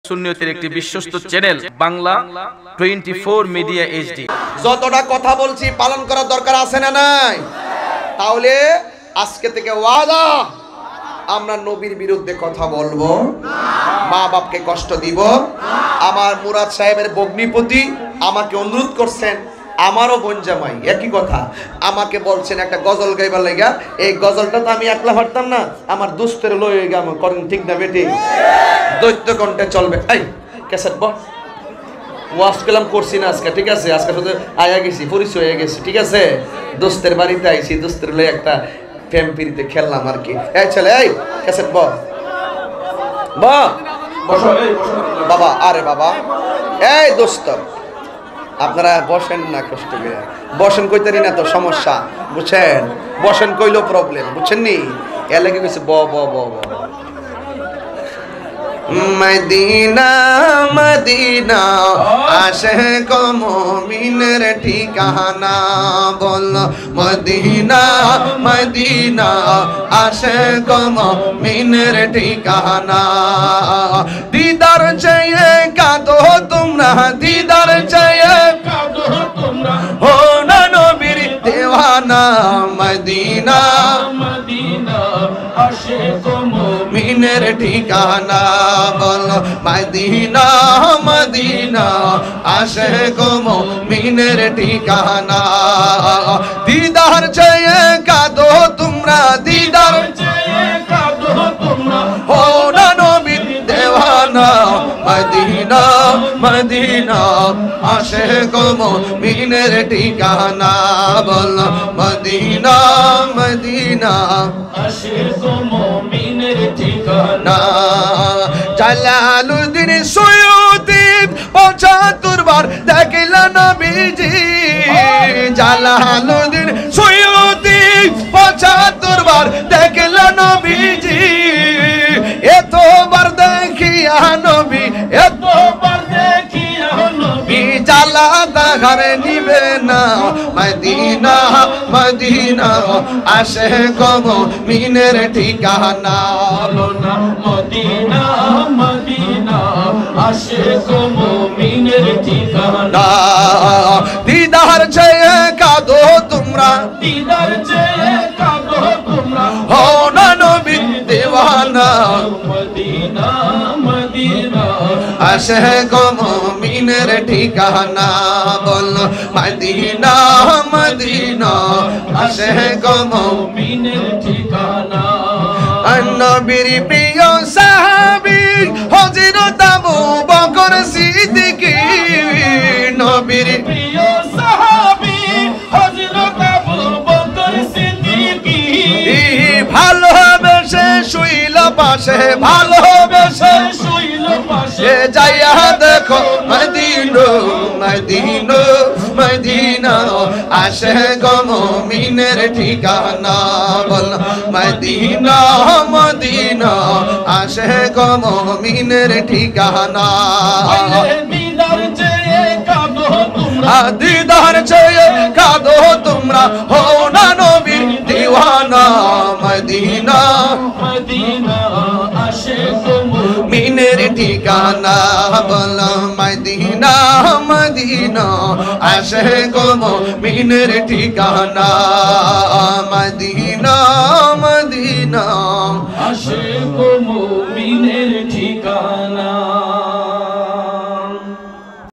সুন্নিয়তের একটি বিশ্বস্ত channel Bangla 24 media HD. যতটা কথা বলছি পালন করার দরকার আছে না নাই? তাহলে আজকে থেকে ওয়াদা, আমরা নবীর বিরুদ্ধে কথা বলবো না, মা বাপকে কষ্ট দিব। আমার মুরাদ সাহেবের ভগ্নিপতি আমাকে অনুরোধ করছেন, আমারও বোন জামাই একই কথা আমাকে বলছেন একটা গজল গাইবার লাগা। এই গজলটা তো আমি একলা পারতাম না, আমার দুস্থের লয়ে গাম করেন, ঠিক না বেটি? দৈত্য কণ্ঠে চলবে। এই ক্যাসেট বল, ওয়াশ কালাম করছি না আজকে, ঠিক আছে? আজকে শুধু আয়া গেছি, পরিচয় হয়ে গেছি, ঠিক আছে? দোস্তের বাড়িতে আইছি, দোস্তের লয়ে একটা প্রেম পিড়িতে খেললাম আর কি। এই ছেলে, এই ক্যাসেট বল বাবা। আরে বাবা, এই দোস্ত আপনারা বসেন না, কষ্ট করে বসেন, কইতারি না তো সমস্যা, বুঝছেন? বসেন কইলো প্রবলেম, বুঝছেন নি? এ লাগে কইছে ব ব ব ব। মদিনা মদিনা আশিক মুমিনের ঠিকানা, বল মদিনা মদিনা আশিক মুমিনের ঠিকানা। দিদার চাইয়ে কাঁদো তোমরা, দিদার চাইয়ে কাঁদো তোমরা, হো না নবীর দেওয়ানা। মদিনা মদিনা আশিক মুমিনের ঠিকানা, বল মদিনা মদিনা আশিক মুমিনের ঠিকানা। দিদার চাইয়ে কাঁদো তোমরা, দিদার চাইয়ে কাঁদো তোমরা, হো না নবীর দেওয়ানা। মদিনা মদিনা আশিক মুমিনের ঠিকানা, বল মদিনা মদিনা আশিক মুমিনের ঠিকানা। জালালউদ্দিন সৈয়দী ৭৫ বার দেখল নবীজি, জালালউদ্দিন সৈয়দী ৭৫ বার দেখল নবীজি। এতবার দেখিয়া নবী, এতবার দেখিয়া নবী, জালা দাগার নিবে না। মদিনা মদিনা আশিক মুমিনের ঠিকানা, মদিনা মদিনা আশিক মুমিনের ঠিকানা। দিদার চেয়ে কাঁদো তোমরা, দিদার চেয়ে কাঁদো তোমরা, হো না নবীর দেওয়ানা। মদিনা মদিনা আশিক মুমিনের ঠিকানা, বল মদিনা মদিনা আশিক মুমিনের ঠিকানা। নবীর প্রিয় সাহাবী হযরত আবু বকর সিদ্দিক, নবীর প্রিয় সাহাবী হযরত আবু বকর সিদ্দিক। ভালোবেসে শুইল পাশে, ভালোবেসে শুইল পাশে, যাইয়া দেখো মদিনা মদিনা মদিনা আশিক মুমিনের ঠিকানা, বল মদিনা মদিনা আশিক মুমিনের ঠিকানা। দিদার চেয়ে কাঁদো তোমরা, দিদার চেয়ে কাঁদো তোমরা, হো না নবীর দিওয়ানা। মদিনা মদিনা আশিক মুমিনের ঠিকানা, বল মদিনা মদিনা আশিক মুমিনের ঠিকানা। মদিনা মদিনা আশিক মুমিনের ঠিকানা।